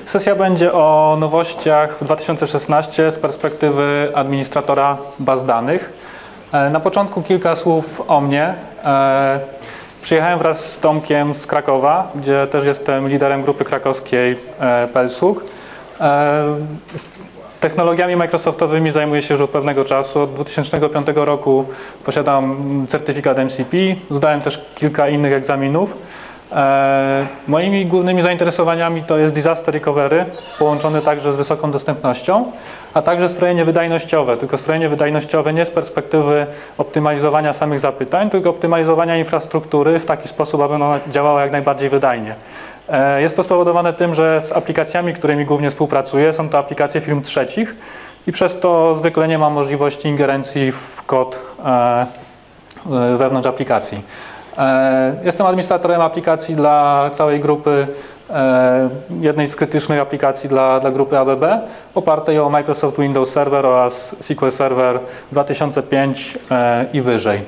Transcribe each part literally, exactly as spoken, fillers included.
Sesja będzie o nowościach w dwa tysiące szesnastym z perspektywy administratora baz danych. Na początku kilka słów o mnie. Przyjechałem wraz z Tomkiem z Krakowa, gdzie też jestem liderem grupy krakowskiej Pelsug. Technologiami Microsoftowymi zajmuję się już od pewnego czasu. Od dwa tysiące piątego roku posiadam certyfikat M C P, zdałem też kilka innych egzaminów. E, moimi głównymi zainteresowaniami to jest disaster recovery, połączone także z wysoką dostępnością, a także strojenie wydajnościowe, tylko strojenie wydajnościowe nie z perspektywy optymalizowania samych zapytań, tylko optymalizowania infrastruktury w taki sposób, aby ona działała jak najbardziej wydajnie. E, jest to spowodowane tym, że z aplikacjami, którymi głównie współpracuję, są to aplikacje firm trzecich i przez to zwykle nie mam możliwości ingerencji w kod e, wewnątrz aplikacji. Jestem administratorem aplikacji dla całej grupy, jednej z krytycznych aplikacji dla, dla grupy A B B, opartej o Microsoft Windows Server oraz S Q L Server dwa tysiące pięć i wyżej.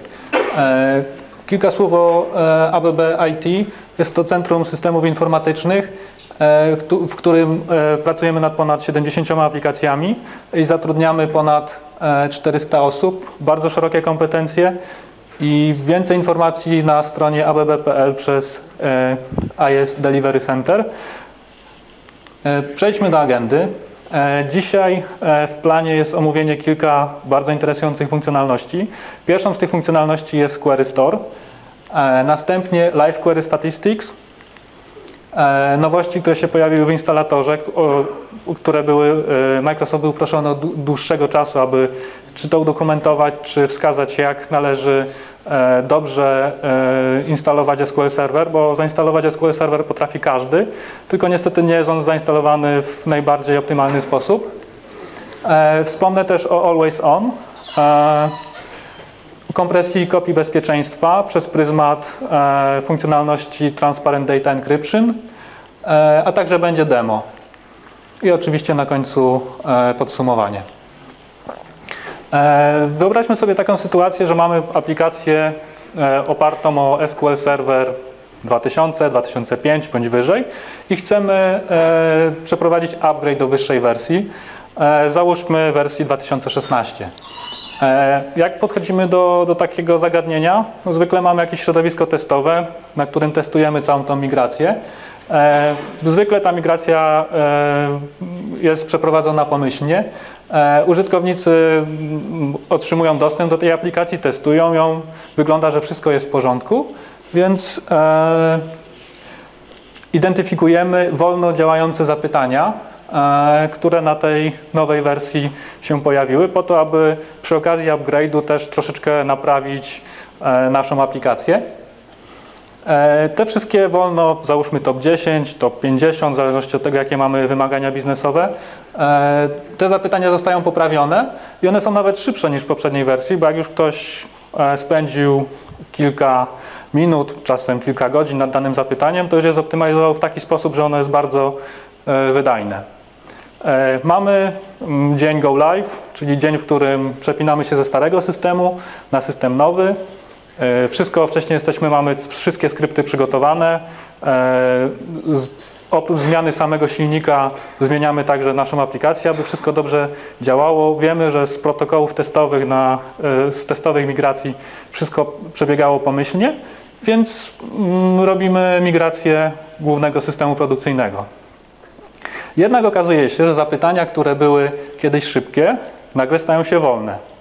Kilka słów o A B B I T. Jest to Centrum Systemów Informatycznych, w którym pracujemy nad ponad siedemdziesięcioma aplikacjami i zatrudniamy ponad czterysta osób, bardzo szerokie kompetencje. I więcej informacji na stronie a b b kropka p l przez I S Delivery Center. Przejdźmy do agendy. Dzisiaj w planie jest omówienie kilka bardzo interesujących funkcjonalności. Pierwszą z tych funkcjonalności jest Query Store. Następnie Live Query Statistics. Nowości, które się pojawiły w instalatorze, które były, Microsoft był proszony od dłuższego czasu, aby czy to udokumentować, czy wskazać, jak należy dobrze instalować S Q L Server, bo zainstalować S Q L Server potrafi każdy, tylko niestety nie jest on zainstalowany w najbardziej optymalny sposób. Wspomnę też o Always On, kompresji kopii bezpieczeństwa przez pryzmat funkcjonalności Transparent Data Encryption, a także będzie demo. I oczywiście na końcu podsumowanie. Wyobraźmy sobie taką sytuację, że mamy aplikację opartą o S Q L Server dwa tysiące, dwa tysiące pięć bądź wyżej i chcemy przeprowadzić upgrade do wyższej wersji. Załóżmy wersji dwa tysiące szesnaście. Jak podchodzimy do, do takiego zagadnienia? No, zwykle mamy jakieś środowisko testowe, na którym testujemy całą tą migrację. Zwykle ta migracja jest przeprowadzona pomyślnie. Użytkownicy otrzymują dostęp do tej aplikacji, testują ją, wygląda, że wszystko jest w porządku, więc e, identyfikujemy wolno działające zapytania, e, które na tej nowej wersji się pojawiły, po to, aby przy okazji upgrade'u też troszeczkę naprawić e, naszą aplikację. Te wszystkie wolno, załóżmy top dziesięć, top pięćdziesiąt, w zależności od tego, jakie mamy wymagania biznesowe, te zapytania zostają poprawione i one są nawet szybsze niż w poprzedniej wersji, bo jak już ktoś spędził kilka minut, czasem kilka godzin nad danym zapytaniem, to już je zoptymalizował w taki sposób, że ono jest bardzo wydajne. Mamy dzień go live, czyli dzień, w którym przepinamy się ze starego systemu na system nowy. Wszystko wcześniej jesteśmy, mamy wszystkie skrypty przygotowane. Oprócz zmiany samego silnika zmieniamy także naszą aplikację, aby wszystko dobrze działało. Wiemy, że z protokołów testowych, na, z testowych migracji wszystko przebiegało pomyślnie, więc robimy migrację głównego systemu produkcyjnego. Jednak okazuje się, że zapytania, które były kiedyś szybkie, nagle stają się wolne.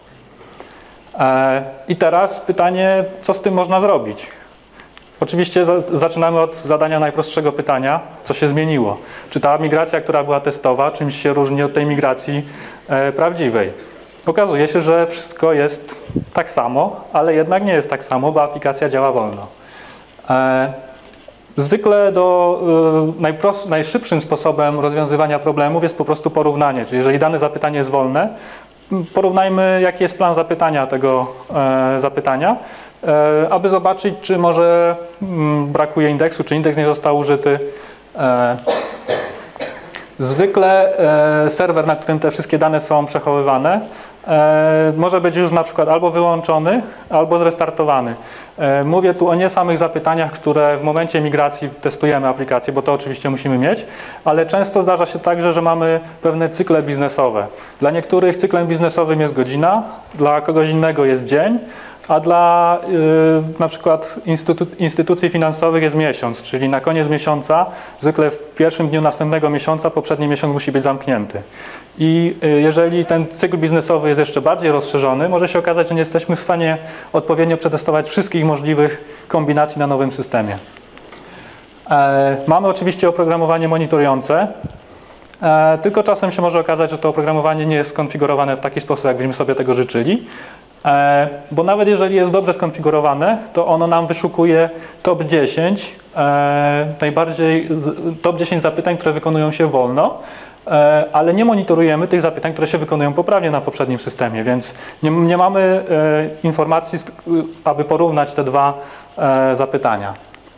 I teraz pytanie, co z tym można zrobić? Oczywiście za, zaczynamy od zadania najprostszego pytania, co się zmieniło. Czy ta migracja, która była testowa, czymś się różni od tej migracji e, prawdziwej? Okazuje się, że wszystko jest tak samo, ale jednak nie jest tak samo, bo aplikacja działa wolno. E, zwykle do, e, najprost, najszybszym sposobem rozwiązywania problemów jest po prostu porównanie, czyli jeżeli dane zapytanie jest wolne, porównajmy, jaki jest plan zapytania tego e, zapytania, e, aby zobaczyć, czy może m, brakuje indeksu, czy indeks nie został użyty. E, Zwykle e, serwer, na którym te wszystkie dane są przechowywane, e, może być już na przykład albo wyłączony, albo zrestartowany. E, mówię tu o nie samych zapytaniach, które w momencie migracji testujemy aplikację, bo to oczywiście musimy mieć, ale często zdarza się także, że mamy pewne cykle biznesowe. Dla niektórych cyklem biznesowym jest godzina, dla kogoś innego jest dzień, a dla y, na przykład instytu instytucji finansowych jest miesiąc, czyli na koniec miesiąca, zwykle w pierwszym dniu następnego miesiąca, poprzedni miesiąc musi być zamknięty. I y, jeżeli ten cykl biznesowy jest jeszcze bardziej rozszerzony, może się okazać, że nie jesteśmy w stanie odpowiednio przetestować wszystkich możliwych kombinacji na nowym systemie. E, mamy oczywiście oprogramowanie monitorujące, e, tylko czasem się może okazać, że to oprogramowanie nie jest skonfigurowane w taki sposób, jakbyśmy sobie tego życzyli. E, bo nawet jeżeli jest dobrze skonfigurowane, to ono nam wyszukuje top dziesięć, e, najbardziej top dziesięć zapytań, które wykonują się wolno, e, ale nie monitorujemy tych zapytań, które się wykonują poprawnie na poprzednim systemie, więc nie, nie mamy e, informacji, aby porównać te dwa e, zapytania.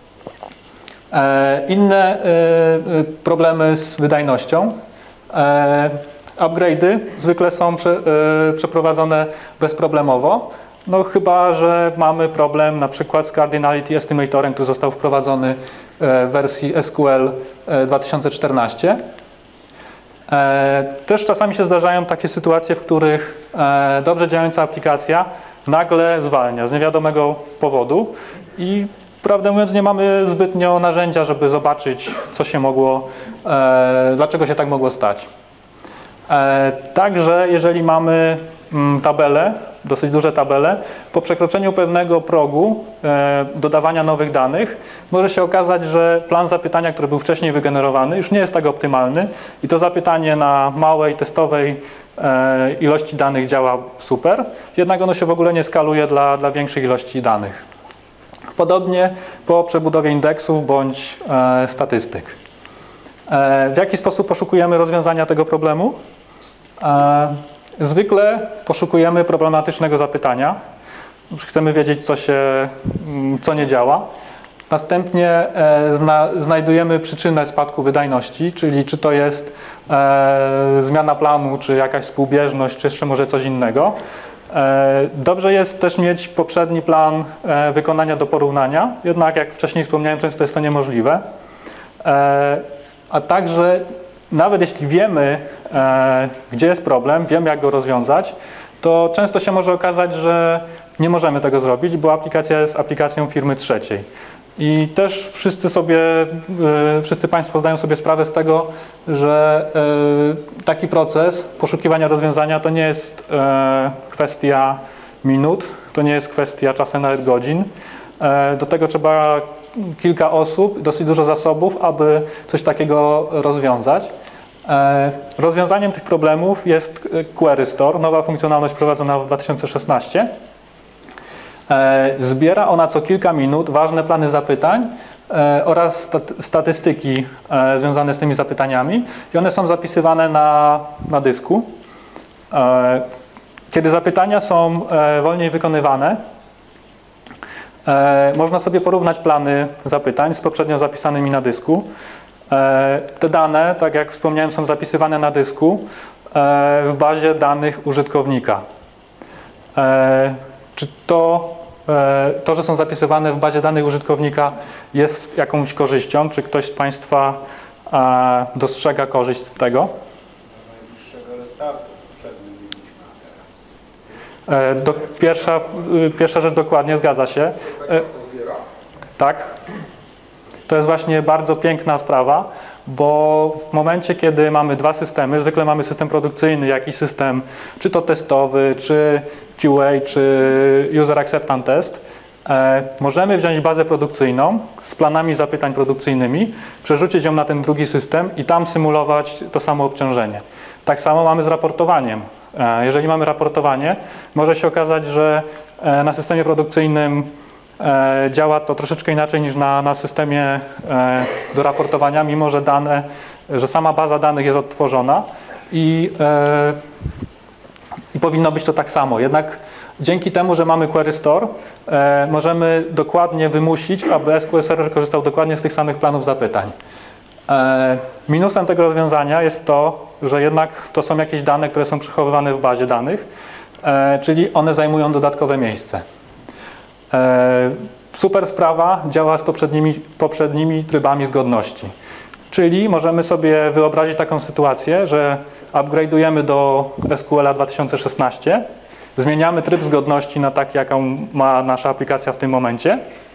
E, inne e, problemy z wydajnością. E, Upgrade'y zwykle są prze, y, przeprowadzone bezproblemowo, no chyba że mamy problem na przykład z Cardinality Estimatorem, który został wprowadzony w wersji S Q L dwa tysiące czternaście. E, też czasami się zdarzają takie sytuacje, w których e, dobrze działająca aplikacja nagle zwalnia z niewiadomego powodu i prawdę mówiąc nie mamy zbytnio narzędzia, żeby zobaczyć, co się mogło, e, dlaczego się tak mogło stać. E, także jeżeli mamy mm, tabelę, dosyć duże tabele, po przekroczeniu pewnego progu e, dodawania nowych danych może się okazać, że plan zapytania, który był wcześniej wygenerowany, już nie jest tak optymalny i to zapytanie na małej, testowej e, ilości danych działa super, jednak ono się w ogóle nie skaluje dla, dla większych ilości danych. Podobnie po przebudowie indeksów bądź e, statystyk. E, w jaki sposób poszukujemy rozwiązania tego problemu? Zwykle poszukujemy problematycznego zapytania. Chcemy wiedzieć, co, się, co nie działa. Następnie zna, znajdujemy przyczynę spadku wydajności, czyli czy to jest e, zmiana planu, czy jakaś współbieżność, czy jeszcze może coś innego. E, dobrze jest też mieć poprzedni plan e, wykonania do porównania, jednak jak wcześniej wspomniałem, często jest to niemożliwe. E, a także nawet jeśli wiemy, e, gdzie jest problem, wiemy, jak go rozwiązać, to często się może okazać, że nie możemy tego zrobić, bo aplikacja jest aplikacją firmy trzeciej. I też wszyscy sobie, e, wszyscy Państwo zdają sobie sprawę z tego, że e, taki proces poszukiwania rozwiązania to nie jest e, kwestia minut, to nie jest kwestia czasem nawet godzin. E, do tego trzeba kilka osób, dosyć dużo zasobów, aby coś takiego rozwiązać. E, rozwiązaniem tych problemów jest Query Store, nowa funkcjonalność wprowadzona w dwa tysiące szesnastym. E, zbiera ona co kilka minut ważne plany zapytań e, oraz stat statystyki e, związane z tymi zapytaniami i one są zapisywane na, na dysku. E, kiedy zapytania są e, wolniej wykonywane, E, można sobie porównać plany zapytań z poprzednio zapisanymi na dysku. E, te dane, tak jak wspomniałem, są zapisywane na dysku e, w bazie danych użytkownika. E, czy to, e, to, że są zapisywane w bazie danych użytkownika jest jakąś korzyścią? Czy ktoś z Państwa e, dostrzega korzyść z tego? Do, pierwsza, pierwsza rzecz dokładnie, zgadza się. E, tak. To jest właśnie bardzo piękna sprawa, bo w momencie, kiedy mamy dwa systemy, zwykle mamy system produkcyjny, jak i system czy to testowy, czy Q A, czy User Acceptance Test, e, możemy wziąć bazę produkcyjną z planami zapytań produkcyjnymi, przerzucić ją na ten drugi system i tam symulować to samo obciążenie. Tak samo mamy z raportowaniem. Jeżeli mamy raportowanie, może się okazać, że na systemie produkcyjnym działa to troszeczkę inaczej niż na, na systemie do raportowania, mimo że dane, że sama baza danych jest odtworzona i, i powinno być to tak samo. Jednak dzięki temu, że mamy Query Store, możemy dokładnie wymusić, aby S Q L Server korzystał dokładnie z tych samych planów zapytań. Minusem tego rozwiązania jest to, że jednak to są jakieś dane, które są przechowywane w bazie danych, czyli one zajmują dodatkowe miejsce. Super sprawa działa z poprzednimi, poprzednimi trybami zgodności. Czyli możemy sobie wyobrazić taką sytuację, że upgrade'ujemy do S Q L dwa tysiące szesnaście, zmieniamy tryb zgodności na taki, jaką ma nasza aplikacja w tym momencie,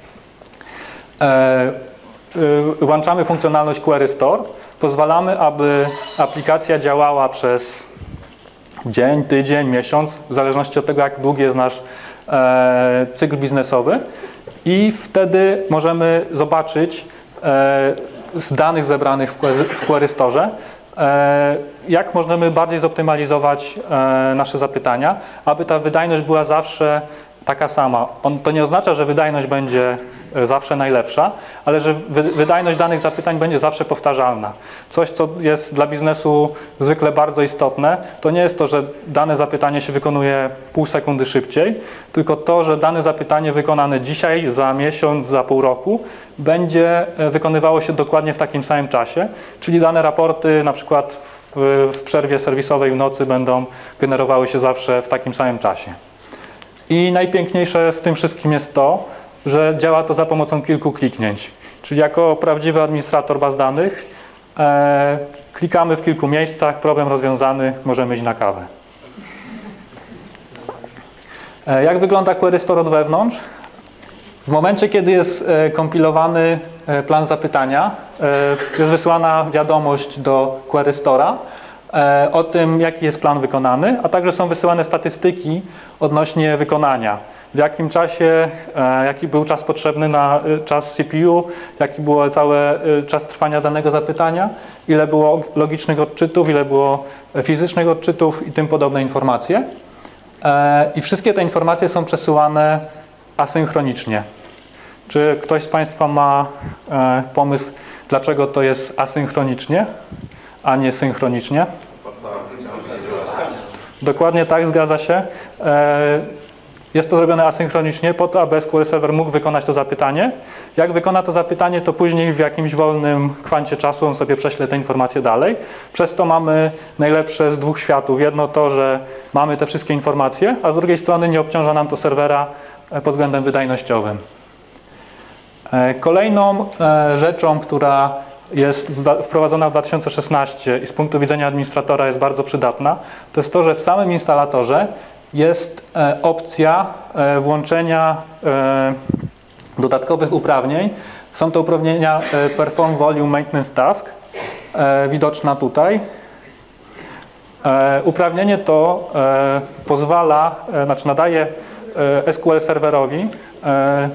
włączamy funkcjonalność Query Store, pozwalamy, aby aplikacja działała przez dzień, tydzień, miesiąc, w zależności od tego, jak długi jest nasz e, cykl biznesowy, i wtedy możemy zobaczyć e, z danych zebranych w Query, w Query Store, e, jak możemy bardziej zoptymalizować e, nasze zapytania, aby ta wydajność była zawsze taka sama. On, to nie oznacza, że wydajność będzie zawsze najlepsza, ale że wy, wydajność danych zapytań będzie zawsze powtarzalna. Coś, co jest dla biznesu zwykle bardzo istotne, to nie jest to, że dane zapytanie się wykonuje pół sekundy szybciej, tylko to, że dane zapytanie wykonane dzisiaj, za miesiąc, za pół roku będzie wykonywało się dokładnie w takim samym czasie, czyli dane raporty na przykład w, w przerwie serwisowej w nocy będą generowały się zawsze w takim samym czasie. I najpiękniejsze w tym wszystkim jest to, że działa to za pomocą kilku kliknięć. Czyli jako prawdziwy administrator baz danych e, klikamy w kilku miejscach, problem rozwiązany, możemy iść na kawę. E, jak wygląda Query Store od wewnątrz? W momencie, kiedy jest e, kompilowany e, plan zapytania, e, jest wysyłana wiadomość do Query Store'a e, o tym, jaki jest plan wykonany, a także są wysyłane statystyki odnośnie wykonania. W jakim czasie, jaki był czas potrzebny na czas C P U, jaki był cały czas trwania danego zapytania, ile było logicznych odczytów, ile było fizycznych odczytów i tym podobne informacje. I wszystkie te informacje są przesyłane asynchronicznie. Czy ktoś z Państwa ma pomysł, dlaczego to jest asynchronicznie, a nie synchronicznie? Dokładnie tak, zgadza się. Jest to zrobione asynchronicznie po to, aby S Q L Server mógł wykonać to zapytanie. Jak wykona to zapytanie, to później w jakimś wolnym kwancie czasu on sobie prześle te informacje dalej. Przez to mamy najlepsze z dwóch światów. Jedno to, że mamy te wszystkie informacje, a z drugiej strony nie obciąża nam to serwera pod względem wydajnościowym. Kolejną rzeczą, która jest wprowadzona w dwa tysiące szesnastym i z punktu widzenia administratora jest bardzo przydatna, to jest to, że w samym instalatorze jest e, opcja e, włączenia e, dodatkowych uprawnień. Są to uprawnienia e, Perform Volume Maintenance Task, e, widoczna tutaj. E, uprawnienie to e, pozwala, e, znaczy nadaje e, S Q L serwerowi e,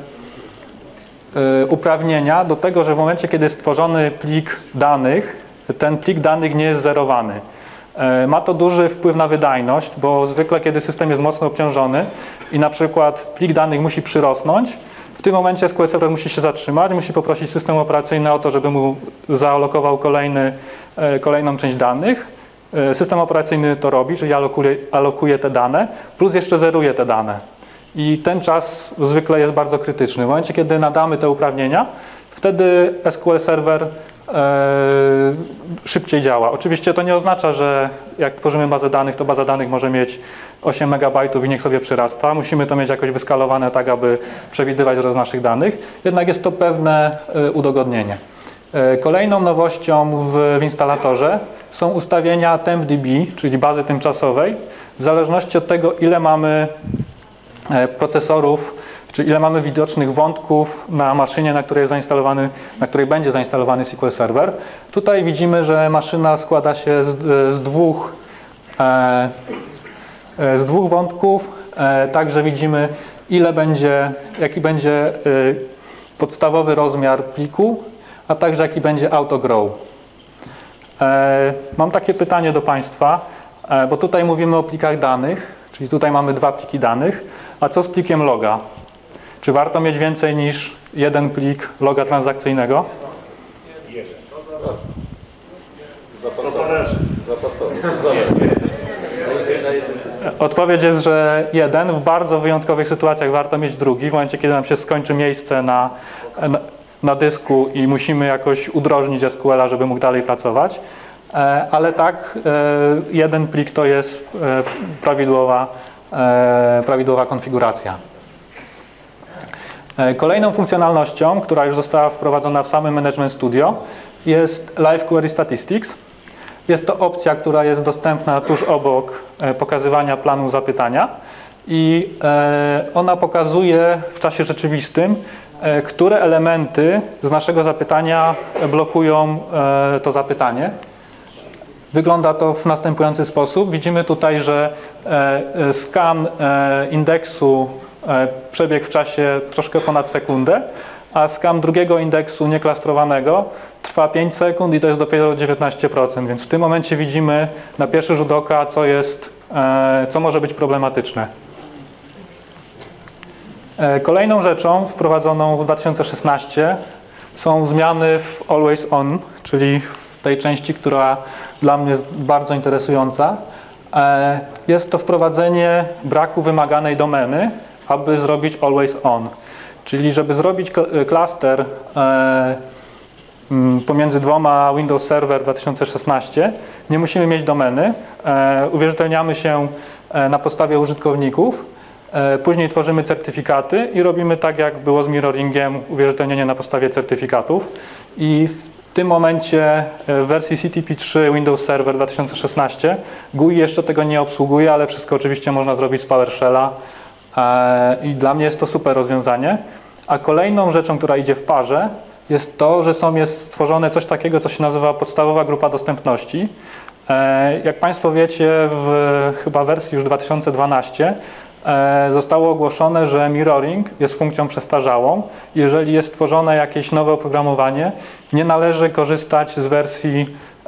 e, uprawnienia do tego, że w momencie, kiedy jest stworzony plik danych, ten plik danych nie jest zerowany. Ma to duży wpływ na wydajność, bo zwykle kiedy system jest mocno obciążony i na przykład plik danych musi przyrosnąć, w tym momencie S Q L Server musi się zatrzymać, musi poprosić system operacyjny o to, żeby mu zaalokował kolejny, kolejną część danych. System operacyjny to robi, czyli alokuje, alokuje te dane, plus jeszcze zeruje te dane. I ten czas zwykle jest bardzo krytyczny. W momencie, kiedy nadamy te uprawnienia, wtedy S Q L Server szybciej działa. Oczywiście to nie oznacza, że jak tworzymy bazę danych, to baza danych może mieć osiem megabajtów i niech sobie przyrasta. Musimy to mieć jakoś wyskalowane tak, aby przewidywać rozwój naszych danych. Jednak jest to pewne udogodnienie. Kolejną nowością w, w instalatorze są ustawienia TempDB, czyli bazy tymczasowej. W zależności od tego, ile mamy procesorów, czy ile mamy widocznych wątków na maszynie, na której jest zainstalowany, na której będzie zainstalowany S Q L Server. Tutaj widzimy, że maszyna składa się z, z, dwóch, e, z dwóch wątków. E, także widzimy, ile będzie, jaki będzie e, podstawowy rozmiar pliku, a także jaki będzie autogrow. E, mam takie pytanie do Państwa, e, bo tutaj mówimy o plikach danych, czyli tutaj mamy dwa pliki danych, a co z plikiem loga? Czy warto mieć więcej niż jeden plik loga transakcyjnego? Jeden. Zapasowy. Zapasowy. Odpowiedź jest, że jeden. W bardzo wyjątkowych sytuacjach warto mieć drugi. W momencie, kiedy nam się skończy miejsce na, na, na dysku i musimy jakoś udrożnić S Q L a, żeby mógł dalej pracować, ale tak, jeden plik to jest prawidłowa, prawidłowa konfiguracja. Kolejną funkcjonalnością, która już została wprowadzona w samym Management Studio, jest Live Query Statistics. Jest to opcja, która jest dostępna tuż obok pokazywania planu zapytania i ona pokazuje w czasie rzeczywistym, które elementy z naszego zapytania blokują to zapytanie. Wygląda to w następujący sposób. Widzimy tutaj, że skan indeksu przebiegł w czasie troszkę ponad sekundę, a skan drugiego indeksu nieklasterowanego trwa pięć sekund i to jest dopiero dziewiętnaście procent, więc w tym momencie widzimy na pierwszy rzut oka, co jest, co może być problematyczne. Kolejną rzeczą wprowadzoną w dwa tysiące szesnastym są zmiany w Always On, czyli w tej części, która dla mnie jest bardzo interesująca. Jest to wprowadzenie braku wymaganej domeny, aby zrobić Always On. Czyli żeby zrobić klaster pomiędzy dwoma Windows Server dwa tysiące szesnastym, nie musimy mieć domeny. Uwierzytelniamy się na podstawie użytkowników. Później tworzymy certyfikaty i robimy tak, jak było z mirroringiem, uwierzytelnienie na podstawie certyfikatów. I w tym momencie w wersji C T P trzy Windows Server dwa tysiące szesnastym G U I jeszcze tego nie obsługuje, ale wszystko oczywiście można zrobić z PowerShella i dla mnie jest to super rozwiązanie. A kolejną rzeczą, która idzie w parze, jest to, że są, jest stworzone coś takiego, co się nazywa podstawowa grupa dostępności. Jak Państwo wiecie, w chyba wersji już dwa tysiące dwunastej zostało ogłoszone, że mirroring jest funkcją przestarzałą. Jeżeli jest tworzone jakieś nowe oprogramowanie, nie należy korzystać z wersji,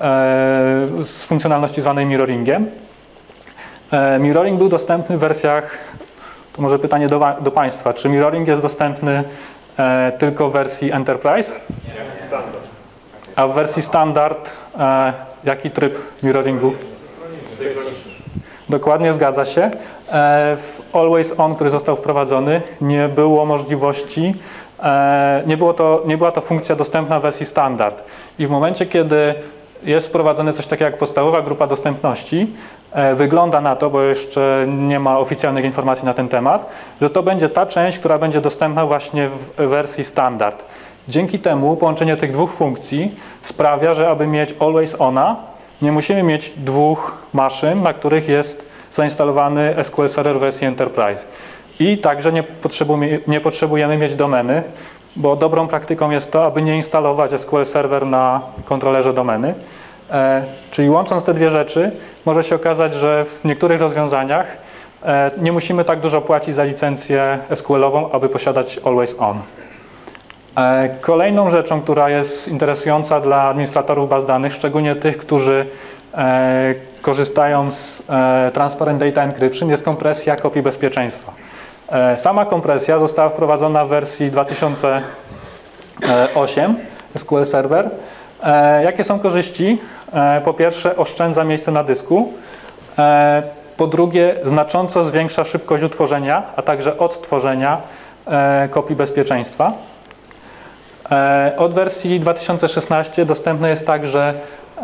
z funkcjonalności zwanej mirroringiem. Mirroring był dostępny w wersjach, to może pytanie do, do Państwa, czy mirroring jest dostępny tylko w wersji Enterprise? Standard. A w wersji standard jaki tryb mirroringu? Synchroniczny. Dokładnie, zgadza się. W Always On, który został wprowadzony, nie było możliwości, nie, było to, nie była to funkcja dostępna w wersji standard. I w momencie, kiedy jest wprowadzone coś takiego jak podstawowa grupa dostępności, wygląda na to, bo jeszcze nie ma oficjalnych informacji na ten temat, że to będzie ta część, która będzie dostępna właśnie w wersji standard. Dzięki temu połączenie tych dwóch funkcji sprawia, że aby mieć Always Ona, nie musimy mieć dwóch maszyn, na których jest zainstalowany S Q L Server w wersji Enterprise. I także nie potrzebujemy, nie potrzebujemy mieć domeny, bo dobrą praktyką jest to, aby nie instalować S Q L Server na kontrolerze domeny. E, czyli łącząc te dwie rzeczy, może się okazać, że w niektórych rozwiązaniach e, nie musimy tak dużo płacić za licencję S Q L-ową, aby posiadać Always On. E, kolejną rzeczą, która jest interesująca dla administratorów baz danych, szczególnie tych, którzy e, korzystają z e, Transparent Data Encryption, jest kompresja kopii bezpieczeństwa. E, sama kompresja została wprowadzona w wersji dwa tysiące osiem S Q L Server. E, jakie są korzyści? E, po pierwsze, oszczędza miejsce na dysku. E, po drugie, znacząco zwiększa szybkość utworzenia, a także odtworzenia e, kopii bezpieczeństwa. E, od wersji dwa tysiące szesnastej dostępne jest także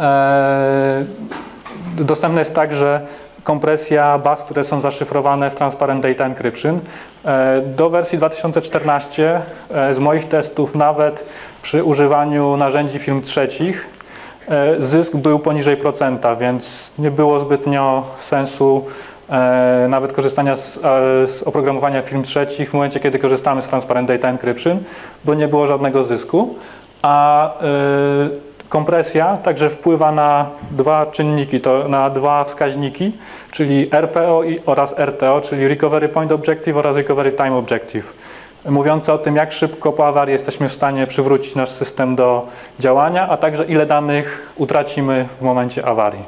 e, dostępne jest także kompresja baz, które są zaszyfrowane w Transparent Data Encryption. Do wersji dwa tysiące czternastej z moich testów nawet przy używaniu narzędzi firm trzecich zysk był poniżej procenta, więc nie było zbytnio sensu nawet korzystania z, z oprogramowania firm trzecich w momencie, kiedy korzystamy z Transparent Data Encryption, bo nie było żadnego zysku. A kompresja także wpływa na dwa czynniki, to na dwa wskaźniki, czyli R P O i, oraz R T O, czyli Recovery Point Objective oraz Recovery Time Objective, mówiące o tym, jak szybko po awarii jesteśmy w stanie przywrócić nasz system do działania, a także ile danych utracimy w momencie awarii.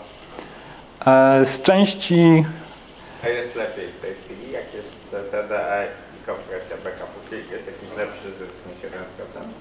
Z części... A jest lepiej w tej chwili, jak jest T D E i kompresja backupu, jest jakiś lepszy zysk niż jeden procent?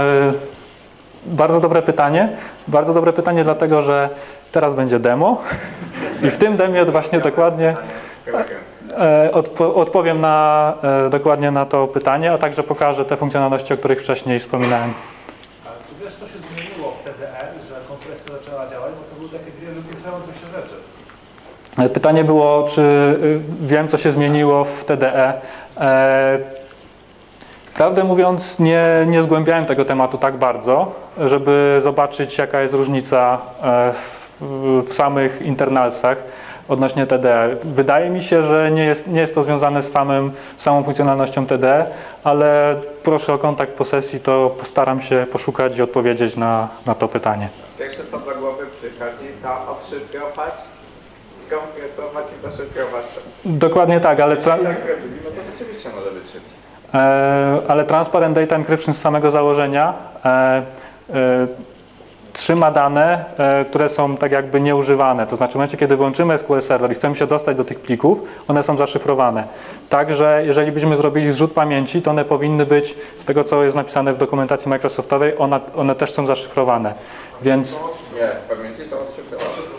Bardzo dobre pytanie. Bardzo dobre pytanie, dlatego że teraz będzie demo i w tym demie właśnie dokładnie E, odpo odpowiem na, e, dokładnie na to pytanie, a także pokażę te funkcjonalności, o których wcześniej wspominałem. Ale czy wiesz, co się zmieniło w T D E, że kompresja zaczęła działać? Bo to były takie dwie wykluczające się rzeczy. E, Pytanie było, czy y, wiem, co się zmieniło w T D E. E, Prawdę mówiąc, nie, nie zgłębiałem tego tematu tak bardzo, żeby zobaczyć, jaka jest różnica e, w, w samych internalsach odnośnie T D E. Wydaje mi się, że nie jest, nie jest to związane z samym, samą funkcjonalnością T D E, ale proszę o kontakt po sesji, to postaram się poszukać i odpowiedzieć na, na to pytanie. Pierwsze co do głowy przychodzi, to odszyfrować, skompresować i zaszyfrować to. Dokładnie tak, ale, tra Jeśli tak zrobili, no to rzeczywiście może być szybciej. e, ale Transparent Data Encryption z samego założenia e, e, trzyma dane, e, które są tak jakby nieużywane. To znaczy w momencie, kiedy włączymy S Q L Server i chcemy się dostać do tych plików, one są zaszyfrowane. Także jeżeli byśmy zrobili zrzut pamięci, to one powinny być, z tego co jest napisane w dokumentacji Microsoftowej, one, one też są zaszyfrowane. Więc Nie, pamięci są odszyfrowane.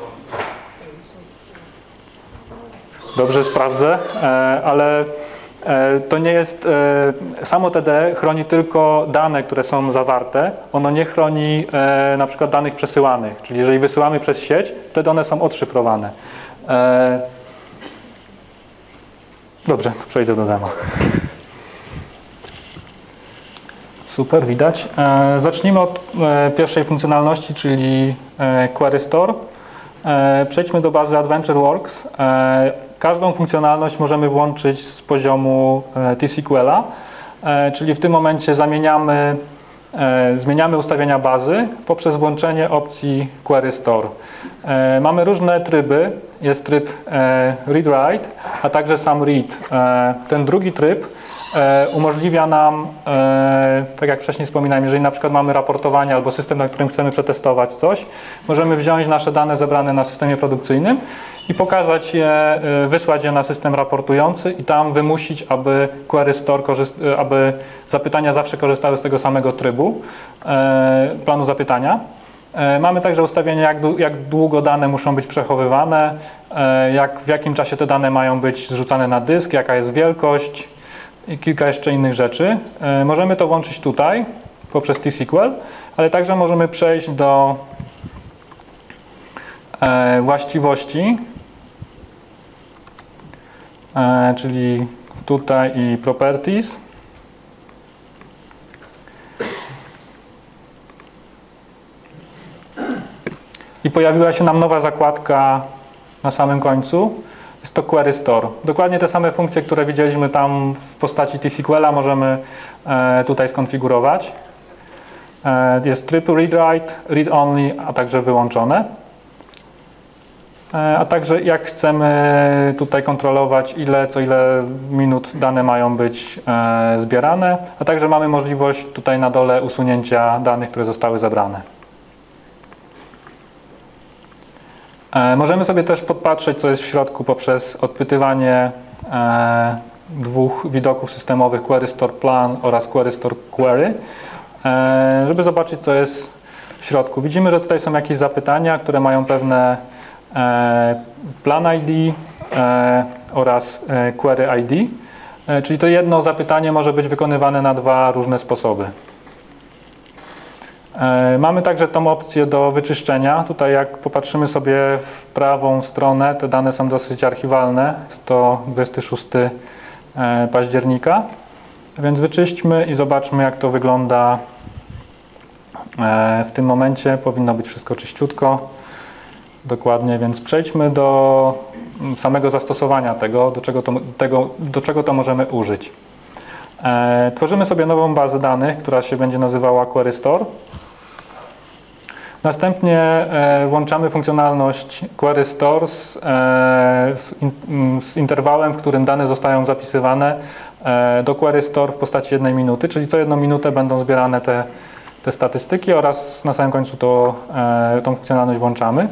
dobrze sprawdzę, e, ale e, to nie jest, e, samo T D E chroni tylko dane, które są zawarte, ono nie chroni e, na przykład danych przesyłanych, czyli jeżeli wysyłamy przez sieć, wtedy one są odszyfrowane. E, dobrze, to przejdę do demo. Super, widać. E, zacznijmy od e, pierwszej funkcjonalności, czyli e, Query Store. E, przejdźmy do bazy AdventureWorks. E, każdą funkcjonalność możemy włączyć z poziomu e, T S Q L-a, e, czyli w tym momencie zamieniamy, e, zmieniamy ustawienia bazy poprzez włączenie opcji Query Store. E, mamy różne tryby. Jest tryb e, read-write, a także sam read. E, ten drugi tryb e, umożliwia nam, e, tak jak wcześniej wspominałem, jeżeli na przykład mamy raportowanie albo system, na którym chcemy przetestować coś, możemy wziąć nasze dane zebrane na systemie produkcyjnym i pokazać je, e, wysłać je na system raportujący i tam wymusić, aby Query Store, aby zapytania zawsze korzystały z tego samego trybu e, planu zapytania. Mamy także ustawienie, jak, jak długo dane muszą być przechowywane, jak, w jakim czasie te dane mają być zrzucane na dysk, jaka jest wielkość i kilka jeszcze innych rzeczy. Możemy to włączyć tutaj poprzez T S Q L, ale także możemy przejść do właściwości, czyli tutaj i Properties. I pojawiła się nam nowa zakładka na samym końcu. Jest to Query Store. Dokładnie te same funkcje, które widzieliśmy tam w postaci T S Q L-a, możemy e, tutaj skonfigurować. E, jest tryb read-write, read-only, a także wyłączone. E, a także jak chcemy tutaj kontrolować, ile co ile minut dane mają być e, zbierane, a także mamy możliwość tutaj na dole usunięcia danych, które zostały zebrane. Możemy sobie też podpatrzeć, co jest w środku poprzez odpytywanie e, dwóch widoków systemowych Query Store Plan oraz Query Store Query, e, żeby zobaczyć, co jest w środku. Widzimy, że tutaj są jakieś zapytania, które mają pewne e, Plan I D e, oraz e, Query I D, e, czyli to jedno zapytanie może być wykonywane na dwa różne sposoby. Mamy także tą opcję do wyczyszczenia. Tutaj jak popatrzymy sobie w prawą stronę, te dane są dosyć archiwalne. Jest to dwudziestego szóstego października. Więc wyczyśćmy i zobaczmy, jak to wygląda w tym momencie. Powinno być wszystko czyściutko. Dokładnie, więc przejdźmy do samego zastosowania tego, do czego to, tego, do czego to możemy użyć. Tworzymy sobie nową bazę danych, która się będzie nazywała Query Store. Następnie e, włączamy funkcjonalność Query Store z, e, z, in, z interwałem, w którym dane zostają zapisywane e, do Query Store w postaci jednej minuty, czyli co jedną minutę będą zbierane te, te statystyki oraz na samym końcu to, e, tą funkcjonalność włączamy.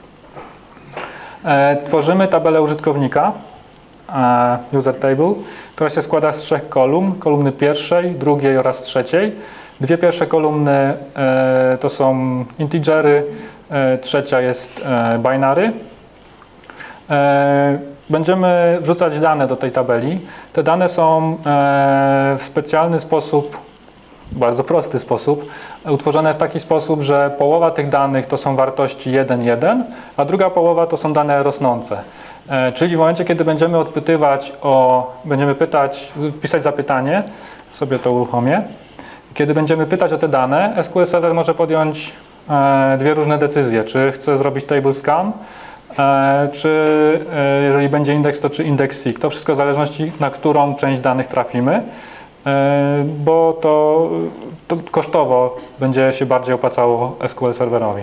E, tworzymy tabelę użytkownika, e, User Table, która się składa z trzech kolumn, kolumny pierwszej, drugiej oraz trzeciej. Dwie pierwsze kolumny e, to są integery, e, trzecia jest e, binary. E, będziemy wrzucać dane do tej tabeli. Te dane są w specjalny sposób, bardzo prosty sposób, utworzone w taki sposób, że połowa tych danych to są wartości jeden jeden, a druga połowa to są dane rosnące. Czyli w momencie, kiedy będziemy odpytywać o, będziemy pytać, wpisać zapytanie, sobie to uruchomię, kiedy będziemy pytać o te dane, S Q L Server może podjąć dwie różne decyzje, czy chce zrobić table scan, czy jeżeli będzie indeks, to czy index seek. To wszystko w zależności, na którą część danych trafimy, bo to, to kosztowo będzie się bardziej opłacało S Q L Serverowi.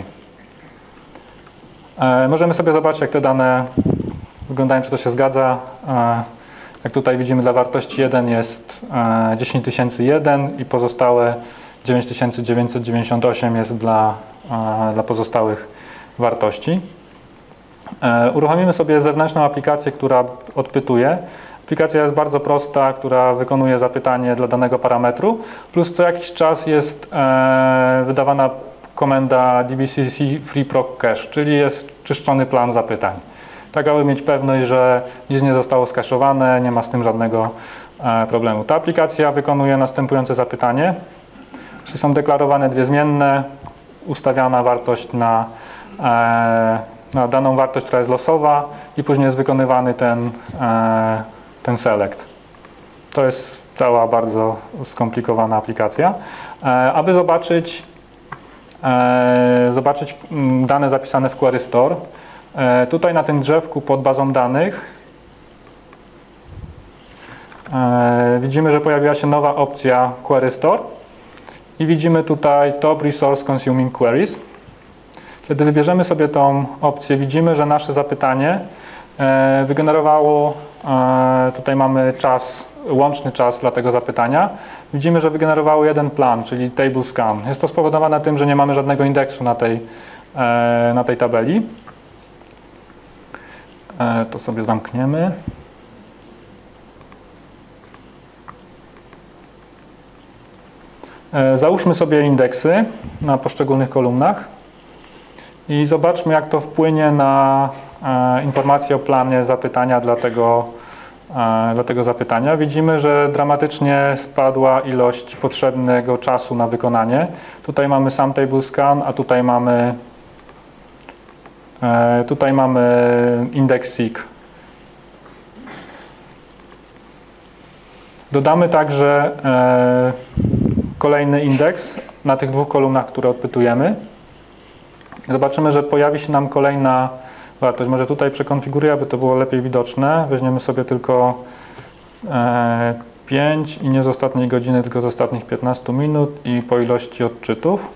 Możemy sobie zobaczyć, jak te dane wyglądają, czy to się zgadza. Jak tutaj widzimy, dla wartości jeden jest dziesięć tysięcy jeden i pozostałe dziewięć tysięcy dziewięćset dziewięćdziesiąt osiem jest dla, dla pozostałych wartości. Uruchomimy sobie zewnętrzną aplikację, która odpytuje. Aplikacja jest bardzo prosta, która wykonuje zapytanie dla danego parametru, plus co jakiś czas jest wydawana komenda D B C C free proc cache, czyli jest czyszczony plan zapytań. Tak, aby mieć pewność, że nic nie zostało skaszowane, nie ma z tym żadnego problemu. Ta aplikacja wykonuje następujące zapytanie, czyli są deklarowane dwie zmienne, ustawiana wartość na, na daną wartość, która jest losowa i później jest wykonywany ten, ten select. To jest cała bardzo skomplikowana aplikacja. Aby zobaczyć, zobaczyć dane zapisane w Query Store, tutaj na tym drzewku pod bazą danych widzimy, że pojawiła się nowa opcja Query Store i widzimy tutaj Top Resource Consuming Queries. Kiedy wybierzemy sobie tą opcję, widzimy, że nasze zapytanie wygenerowało, tutaj mamy czas, łączny czas dla tego zapytania. Widzimy, że wygenerowało jeden plan, czyli table scan. Jest to spowodowane tym, że nie mamy żadnego indeksu na tej, na tej tabeli. To sobie zamkniemy. Załóżmy sobie indeksy na poszczególnych kolumnach i zobaczmy, jak to wpłynie na informacje o planie zapytania dla tego, dla tego zapytania. Widzimy, że dramatycznie spadła ilość potrzebnego czasu na wykonanie. Tutaj mamy sam table scan, a tutaj mamy Tutaj mamy index seek. Dodamy także kolejny indeks na tych dwóch kolumnach, które odpytujemy. Zobaczymy, że pojawi się nam kolejna wartość. Może tutaj przekonfiguruję, aby to było lepiej widoczne. Weźmiemy sobie tylko pięć i nie z ostatniej godziny, tylko z ostatnich piętnastu minut i po ilości odczytów.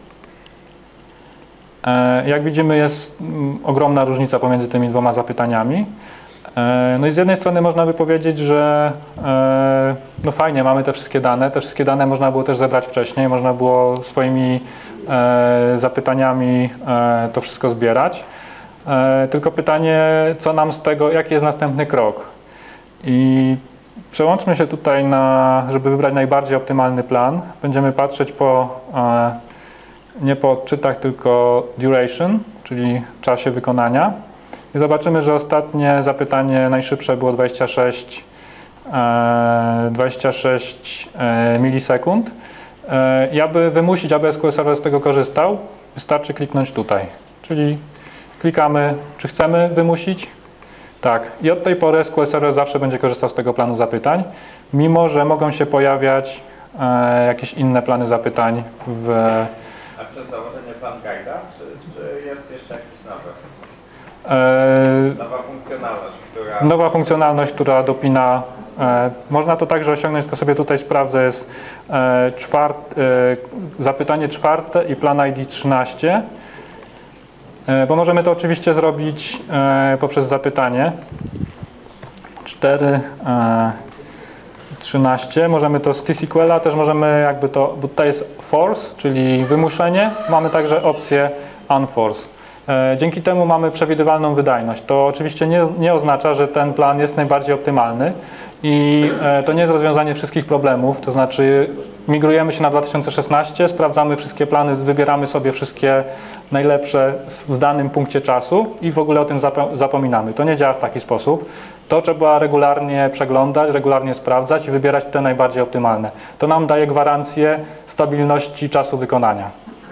Jak widzimy, jest ogromna różnica pomiędzy tymi dwoma zapytaniami. No i z jednej strony można by powiedzieć, że no fajnie, mamy te wszystkie dane. Te wszystkie dane można było też zebrać wcześniej, można było swoimi zapytaniami to wszystko zbierać. Tylko pytanie, co nam z tego, jaki jest następny krok? I przełączmy się tutaj na, żeby wybrać najbardziej optymalny plan. Będziemy patrzeć po nie po odczytach, tylko duration, czyli czasie wykonania. I zobaczymy, że ostatnie zapytanie najszybsze było dwadzieścia sześć, dwadzieścia sześć milisekund. I aby wymusić, aby S Q L Server z tego korzystał, wystarczy kliknąć tutaj. Czyli klikamy, czy chcemy wymusić? Tak. I od tej pory S Q L Server zawsze będzie korzystał z tego planu zapytań, mimo że mogą się pojawiać jakieś inne plany zapytań w A przez założenie plan guide'a, czy, czy jest jeszcze jakiś nowy? Eee, Nowa funkcjonalność, która... Nowa funkcjonalność, która dopina. E, można to także osiągnąć, tylko sobie tutaj sprawdzę, jest e, czwart, e, zapytanie czwarte i plan I D trzynaście. E, bo możemy to oczywiście zrobić e, poprzez zapytanie cztery, e, trzynaście. Możemy to z T S Q L a też możemy jakby to, bo tutaj jest force, czyli wymuszenie. Mamy także opcję unforce. Dzięki temu mamy przewidywalną wydajność. To oczywiście nie, nie oznacza, że ten plan jest najbardziej optymalny i to nie jest rozwiązanie wszystkich problemów, to znaczy migrujemy się na dwa tysiące szesnaście, sprawdzamy wszystkie plany, wybieramy sobie wszystkie najlepsze w danym punkcie czasu i w ogóle o tym zapominamy. To nie działa w taki sposób. To trzeba regularnie przeglądać, regularnie sprawdzać i wybierać te najbardziej optymalne. To nam daje gwarancję stabilności czasu wykonania.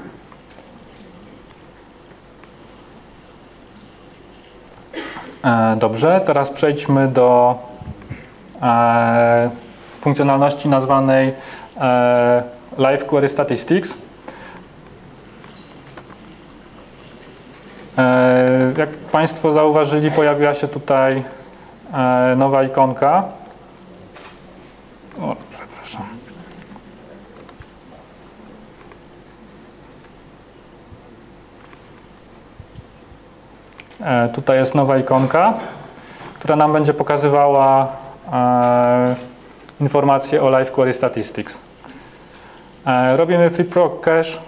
Dobrze, teraz przejdźmy do e, funkcjonalności nazwanej e, Live Query Statistics. E, jak Państwo zauważyli, pojawiła się tutaj e, nowa ikonka. O, przepraszam. E, tutaj jest nowa ikonka, która nam będzie pokazywała e, informacje o Live Query Statistics. E, robimy flip proc cache.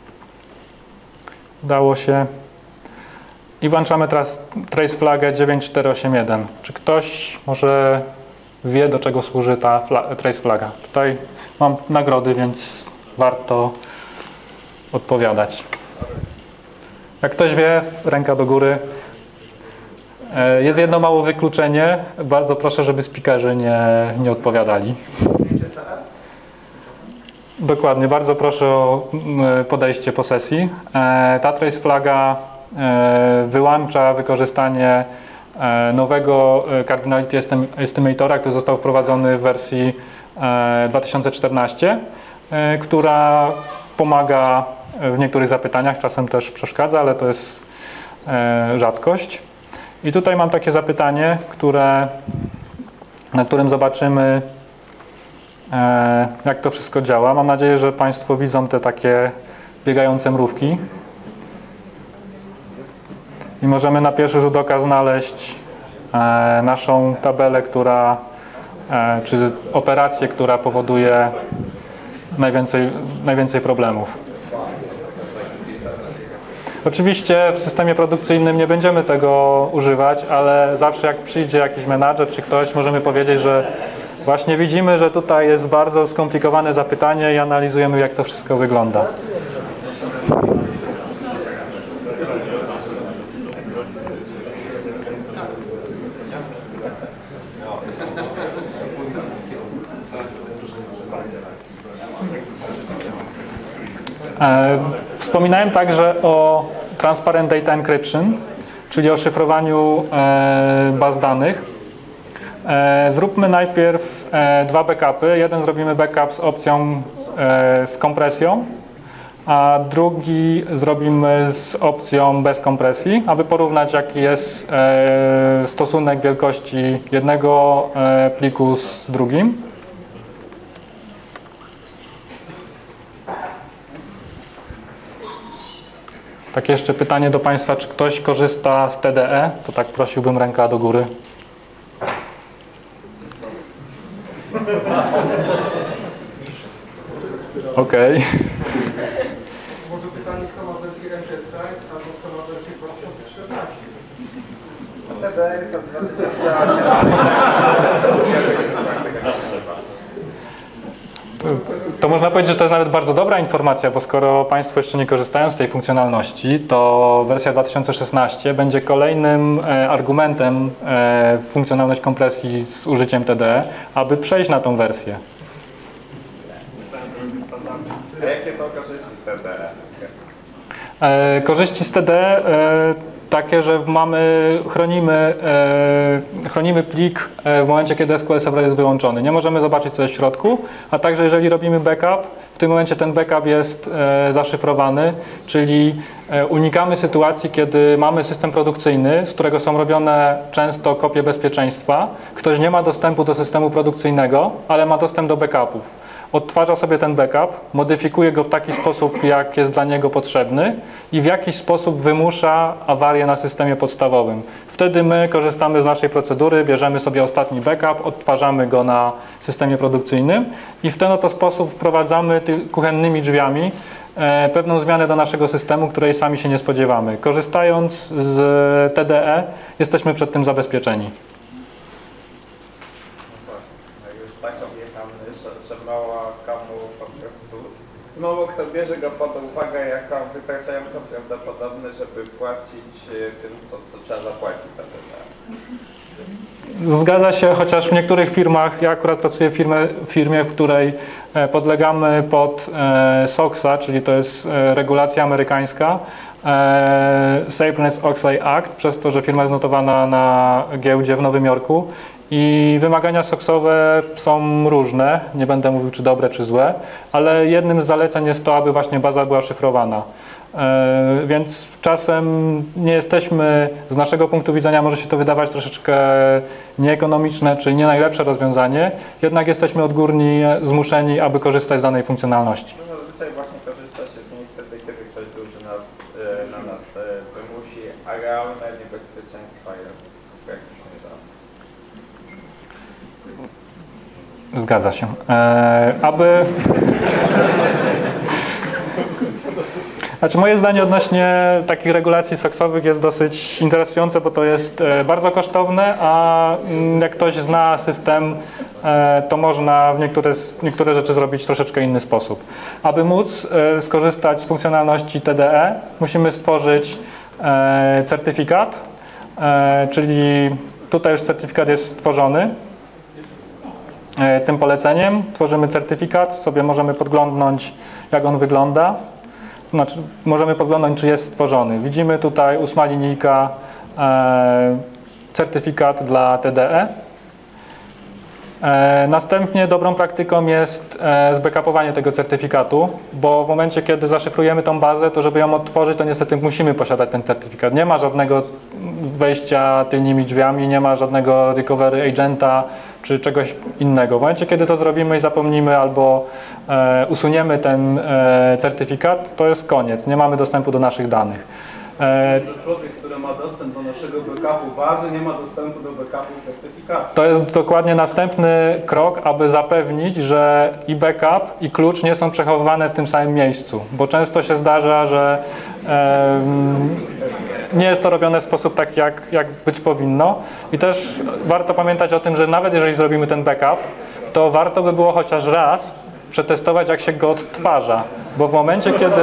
Udało się. I włączamy teraz trace flagę dziewięć cztery osiem jeden. Czy ktoś może wie, do czego służy ta fla trace flaga? Tutaj mam nagrody, więc warto odpowiadać. Jak ktoś wie, ręka do góry. Jest jedno małe wykluczenie. Bardzo proszę, żeby speakerzy nie, nie odpowiadali. Dokładnie, bardzo proszę o podejście po sesji. Ta trace flaga wyłącza wykorzystanie nowego Cardinality Estimatora, który został wprowadzony w wersji dwa tysiące czternastej, która pomaga w niektórych zapytaniach, czasem też przeszkadza, ale to jest rzadkość. I tutaj mam takie zapytanie, które, na którym zobaczymy, jak to wszystko działa. Mam nadzieję, że Państwo widzą te takie biegające mrówki. I możemy na pierwszy rzut oka znaleźć naszą tabelę, która, czy operację, która powoduje najwięcej, najwięcej problemów. Oczywiście w systemie produkcyjnym nie będziemy tego używać, ale zawsze jak przyjdzie jakiś menadżer czy ktoś, możemy powiedzieć, że właśnie widzimy, że tutaj jest bardzo skomplikowane zapytanie i analizujemy, jak to wszystko wygląda. Wspominałem także o Transparent Data Encryption, czyli o szyfrowaniu baz danych. Zróbmy najpierw dwa backupy. Jeden zrobimy backup z opcją z kompresją, a drugi zrobimy z opcją bez kompresji, aby porównać, jaki jest stosunek wielkości jednego pliku z drugim. Tak, jeszcze pytanie do Państwa, czy ktoś korzysta z T D E? To tak prosiłbym, ręka do góry. Okej. Okay. Może pytanie, kto ma wersję Enterprise, albo kto ma wersję dwa tysiące czternaście? T D E jest od dwa tysiące osiemnastego. To można powiedzieć, że to jest nawet bardzo dobra informacja, bo skoro Państwo jeszcze nie korzystają z tej funkcjonalności, to wersja dwa tysiące szesnasty będzie kolejnym argumentem w funkcjonalność kompresji z użyciem T D E, aby przejść na tą wersję. A jakie są korzyści z T D E? Korzyści z T D E takie, że mamy, chronimy, e, chronimy plik w momencie, kiedy S Q L Server jest wyłączony. Nie możemy zobaczyć, co jest w środku, a także jeżeli robimy backup, w tym momencie ten backup jest e, zaszyfrowany, czyli e, unikamy sytuacji, kiedy mamy system produkcyjny, z którego są robione często kopie bezpieczeństwa. Ktoś nie ma dostępu do systemu produkcyjnego, ale ma dostęp do backupów. Odtwarza sobie ten backup, modyfikuje go w taki sposób, jak jest dla niego potrzebny i w jakiś sposób wymusza awarię na systemie podstawowym. Wtedy my korzystamy z naszej procedury, bierzemy sobie ostatni backup, odtwarzamy go na systemie produkcyjnym i w ten oto sposób wprowadzamy kuchennymi drzwiami e, pewną zmianę do naszego systemu, której sami się nie spodziewamy. Korzystając z T D E jesteśmy przed tym zabezpieczeni. Mało kto bierze go pod uwagę jako wystarczająco prawdopodobny, żeby płacić tym, co, co trzeba zapłacić za te dane. Zgadza się, chociaż w niektórych firmach, ja akurat pracuję w firmie, w firmie, w której podlegamy pod SOX-a, czyli to jest regulacja amerykańska, Sarbanes-Oxley Act, przez to, że firma jest notowana na giełdzie w Nowym Jorku i wymagania SOX-owe są różne, nie będę mówił czy dobre czy złe, ale jednym z zaleceń jest to, aby właśnie baza była szyfrowana. Więc czasem nie jesteśmy, z naszego punktu widzenia może się to wydawać troszeczkę nieekonomiczne czy nie najlepsze rozwiązanie, jednak jesteśmy odgórni zmuszeni, aby korzystać z danej funkcjonalności. No zazwyczaj właśnie korzysta się z nich wtedy, kiedy ktoś duży nas, na nas wymusi, a realne niebezpieczeństwo jest praktycznie żadne. Zgadza się. E, aby... Znaczy moje zdanie odnośnie takich regulacji seksowych jest dosyć interesujące, bo to jest bardzo kosztowne, a jak ktoś zna system, to można w niektóre, niektóre rzeczy zrobić w troszeczkę inny sposób. Aby móc skorzystać z funkcjonalności T D E, musimy stworzyć certyfikat, czyli tutaj już certyfikat jest stworzony. Tym poleceniem tworzymy certyfikat, sobie możemy podglądnąć, jak on wygląda. Znaczy, możemy podglądać, czy jest stworzony. Widzimy tutaj ósma linijka, e, certyfikat dla T D E. E, następnie dobrą praktyką jest e, zbackupowanie tego certyfikatu, bo w momencie, kiedy zaszyfrujemy tą bazę, to żeby ją odtworzyć, to niestety musimy posiadać ten certyfikat. Nie ma żadnego wejścia tylnymi drzwiami, nie ma żadnego recovery agenta czy czegoś innego. W momencie, kiedy to zrobimy i zapomnimy albo e, usuniemy ten e, certyfikat, to jest koniec. Nie mamy dostępu do naszych danych. E, Człowiek, który ma dostęp do naszego backupu bazy, nie ma dostępu do backupu certyfikatu. To jest dokładnie następny krok, aby zapewnić, że i backup, i klucz nie są przechowywane w tym samym miejscu, bo często się zdarza, że e, nie jest to robione w sposób taki, jak, jak być powinno. I też warto pamiętać o tym, że nawet jeżeli zrobimy ten backup, to warto by było chociaż raz przetestować, jak się go odtwarza, bo w momencie, kiedy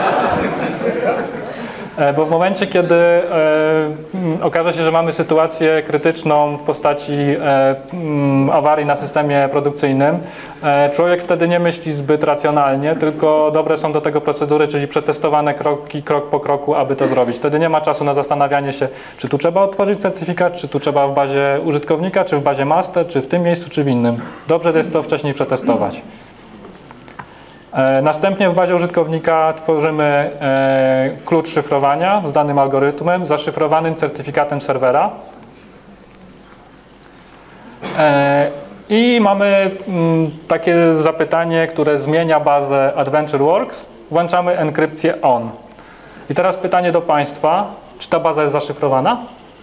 Bo w momencie, kiedy e, okaże się, że mamy sytuację krytyczną w postaci e, m, awarii na systemie produkcyjnym, e, człowiek wtedy nie myśli zbyt racjonalnie, tylko dobre są do tego procedury, czyli przetestowane kroki, krok po kroku, aby to zrobić. Wtedy nie ma czasu na zastanawianie się, czy tu trzeba otworzyć certyfikat, czy tu trzeba w bazie użytkownika, czy w bazie master, czy w tym miejscu, czy w innym. Dobrze jest to wcześniej przetestować. Następnie w bazie użytkownika tworzymy klucz szyfrowania z danym algorytmem, zaszyfrowanym certyfikatem serwera. I mamy takie zapytanie, które zmienia bazę AdventureWorks. Włączamy enkrypcję on. I teraz pytanie do Państwa, czy ta baza jest zaszyfrowana?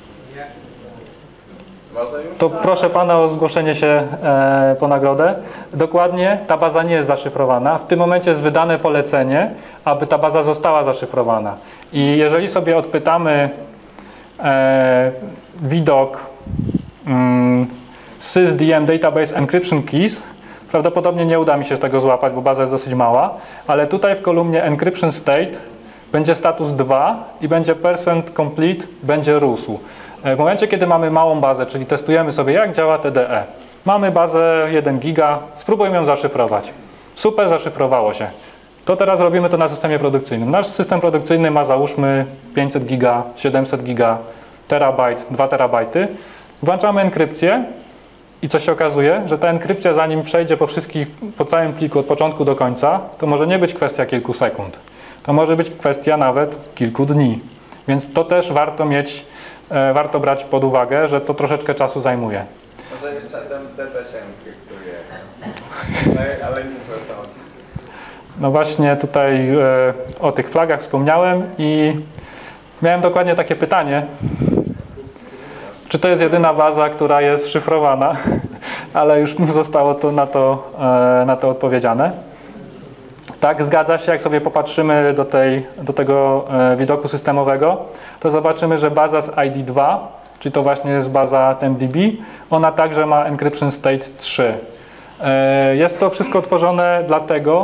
To proszę Pana o zgłoszenie się e, po nagrodę. Dokładnie, ta baza nie jest zaszyfrowana. W tym momencie jest wydane polecenie, aby ta baza została zaszyfrowana. I jeżeli sobie odpytamy e, widok mm, sysdm database encryption keys, prawdopodobnie nie uda mi się tego złapać, bo baza jest dosyć mała, ale tutaj w kolumnie encryption state będzie status dwa i będzie percent complete, będzie rósł. W momencie, kiedy mamy małą bazę, czyli testujemy sobie, jak działa T D E. Mamy bazę jeden giga, spróbujmy ją zaszyfrować. Super, zaszyfrowało się. To teraz robimy to na systemie produkcyjnym. Nasz system produkcyjny ma, załóżmy, pięćset giga, siedemset giga, terabajt, dwa terabajty. Włączamy enkrypcję i co się okazuje, że ta enkrypcja, zanim przejdzie po wszystkich, po całym pliku od początku do końca, to może nie być kwestia kilku sekund. To może być kwestia nawet kilku dni. Więc to też warto mieć warto brać pod uwagę, że to troszeczkę czasu zajmuje. Może jeszcze ten D T się enkryptuje, ale nie proszę. No właśnie tutaj e, o tych flagach wspomniałem i miałem dokładnie takie pytanie, czy to jest jedyna baza, która jest szyfrowana, ale już zostało to na to, e, na to odpowiedziane. Tak, zgadza się, jak sobie popatrzymy do, tej, do tego e, widoku systemowego, to zobaczymy, że baza z I D dwa, czyli to właśnie jest baza TempDB, ona także ma encryption state trzy. E, jest to wszystko tworzone dlatego,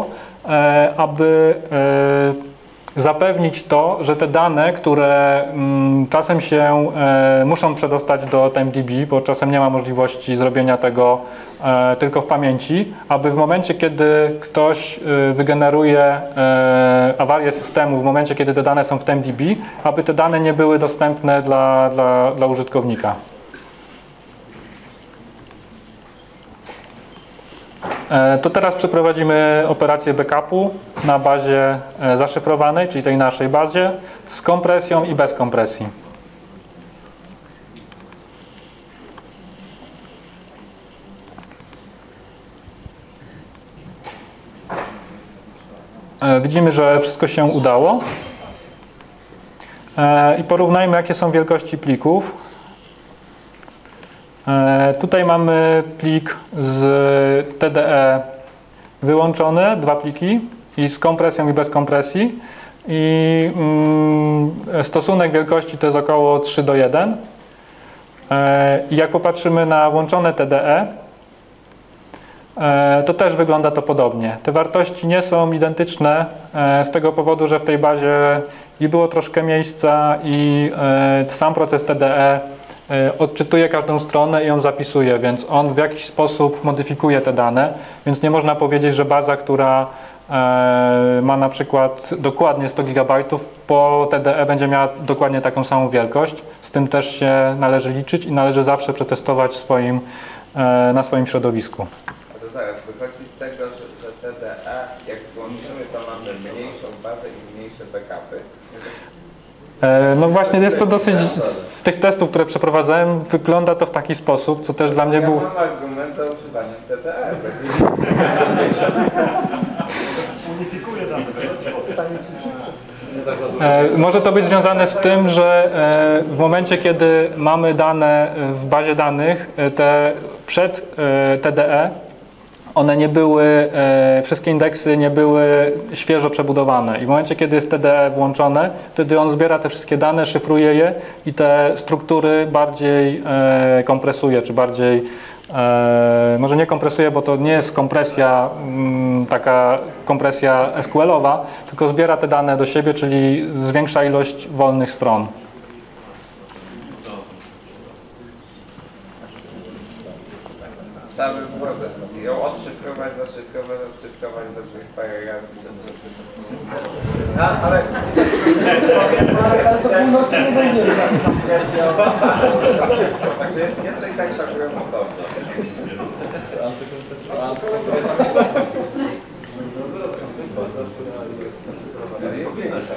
e, aby e, zapewnić to, że te dane, które mm, czasem się e, muszą przedostać do TimeDB, bo czasem nie ma możliwości zrobienia tego e, tylko w pamięci, aby w momencie, kiedy ktoś e, wygeneruje e, awarię systemu, w momencie, kiedy te dane są w TimeDB, aby te dane nie były dostępne dla, dla, dla użytkownika. To teraz przeprowadzimy operację backupu na bazie zaszyfrowanej, czyli tej naszej bazie, z kompresją i bez kompresji. Widzimy, że wszystko się udało. I porównajmy, jakie są wielkości plików. Tutaj mamy plik z T D E wyłączone, dwa pliki, i z kompresją i bez kompresji. I mm, stosunek wielkości to jest około trzy do jeden. I jak popatrzymy na włączone T D E, to też wygląda to podobnie. Te wartości nie są identyczne z tego powodu, że w tej bazie i było troszkę miejsca i sam proces T D E odczytuje każdą stronę i ją zapisuje, więc on w jakiś sposób modyfikuje te dane, więc nie można powiedzieć, że baza, która ma na przykład dokładnie sto gigabajtów, po T D E będzie miała dokładnie taką samą wielkość. Z tym też się należy liczyć i należy zawsze przetestować w swoim, na swoim środowisku. A to zaraz, wychodzi z tego, że, że T D E, jak włączymy, to mamy mniejszą bazę i mniejsze backupy. No właśnie, jest to dosyć, z tych testów, które przeprowadzałem, wygląda to w taki sposób, co też dla mnie ja był... Ja mam argument za używaniem T D E. Unifikuje dane. E, może to być związane z tym, że e, w momencie, kiedy mamy dane w bazie danych, e, te przed e, T D E, one nie były, e, wszystkie indeksy nie były świeżo przebudowane. I w momencie, kiedy jest T D E włączone, wtedy on zbiera te wszystkie dane, szyfruje je i te struktury bardziej e, kompresuje, czy bardziej, e, może nie kompresuje, bo to nie jest kompresja, m, taka kompresja S Q L-owa, tylko zbiera te dane do siebie, czyli zwiększa ilość wolnych stron. Trzeba by było ją odszyfrować, zaszyfrować, odszyfrować, zaszyfrować parę razy. A, ale... Ale to północy nie będzie. Także jest, jest to i tak szakują podobno. Jest większa.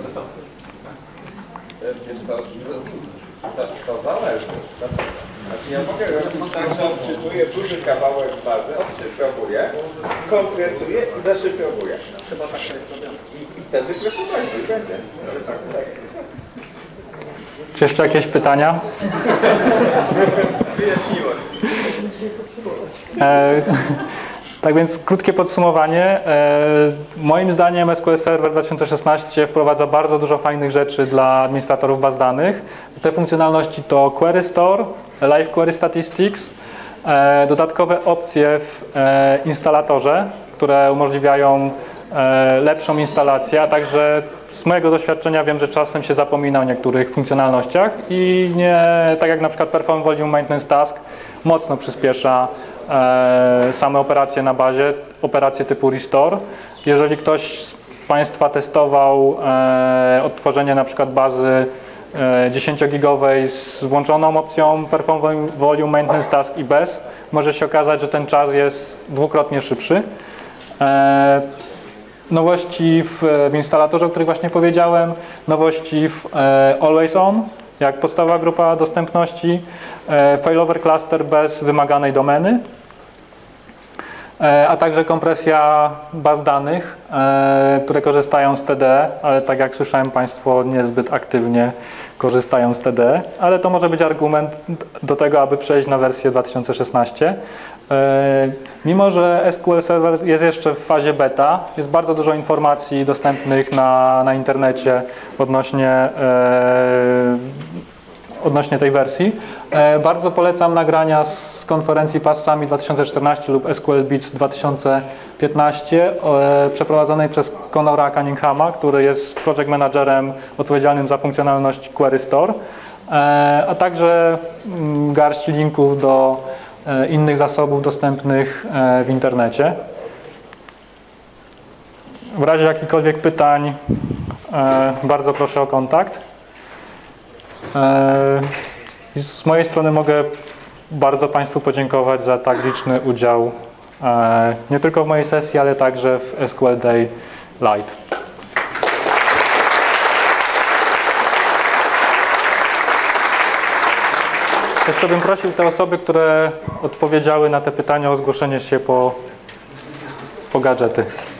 Wiesz, to, to, to zależy. Znaczy ja mogę robić tak, że odczytuję duży kawałek bazy, odszyfrowuję, kompresuję i zaszyfrowuję. Chyba tak to jest robione. I, i wtedy proszę bardzo, i będzie. Tak, tak. Czy jeszcze jakieś pytania? Wyjaśniło. E, tak więc krótkie podsumowanie. E, moim zdaniem S Q L Server dwa tysiące szesnaście wprowadza bardzo dużo fajnych rzeczy dla administratorów baz danych. Te funkcjonalności to Query Store, Live Query Statistics, e, dodatkowe opcje w e, instalatorze, które umożliwiają e, lepszą instalację, a także z mojego doświadczenia wiem, że czasem się zapomina o niektórych funkcjonalnościach i nie, tak jak na przykład Perform Volume Maintenance Task mocno przyspiesza e, same operacje na bazie, operacje typu Restore. Jeżeli ktoś z Państwa testował e, odtworzenie na przykład bazy dziesięciogigowej z włączoną opcją Perform Volume Maintenance Task i bez, może się okazać, że ten czas jest dwukrotnie szybszy. E, nowości w, w instalatorze, o których właśnie powiedziałem, nowości w e, Always On, jak podstawowa grupa dostępności, e, failover cluster bez wymaganej domeny, e, a także kompresja baz danych, e, które korzystają z T D E, ale tak jak słyszałem, Państwo niezbyt aktywnie korzystają z T D E, ale to może być argument do tego, aby przejść na wersję dwa tysiące szesnaście. Mimo że S Q L Server jest jeszcze w fazie beta, jest bardzo dużo informacji dostępnych na, na internecie odnośnie, e, odnośnie tej wersji. E, bardzo polecam nagrania z konferencji P A S Summit dwa tysiące czternaście lub S Q L Beats dwa tysiące piętnaście e, przeprowadzonej przez Conora Cunninghama, który jest project managerem odpowiedzialnym za funkcjonalność Query Store, e, a także mm, garści linków do e, innych zasobów dostępnych e, w internecie. W razie jakichkolwiek pytań e, bardzo proszę o kontakt. E, z mojej strony mogę bardzo Państwu podziękować za tak liczny udział e, nie tylko w mojej sesji, ale także w S Q L Day Lite. Jeszcze bym prosił te osoby, które odpowiedziały na te pytania, o zgłoszenie się po, po gadżety.